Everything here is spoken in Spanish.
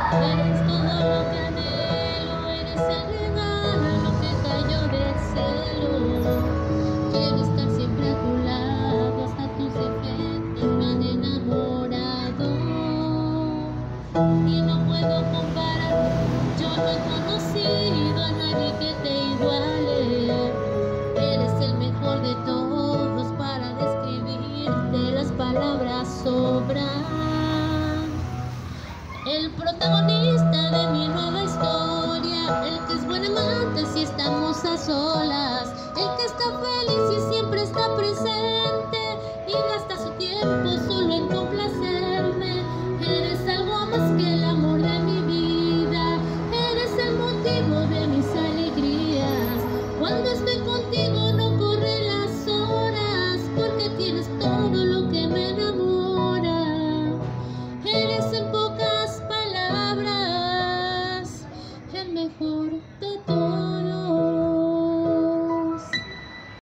Eres todo lo que anhelo, eres el regalo que cayó del cielo. Quiero estar siempre a tu lado, hasta tus defectos me han enamorado. Y no puedo compararme, yo no he conocido a nadie que te iguale. Eres el mejor de todos, para describirte las palabras sobran. El protagonista de mi nueva historia, el que es buen amante si estamos a solas, el que está feliz y siempre está presente y gasta su tiempo solo en complacer.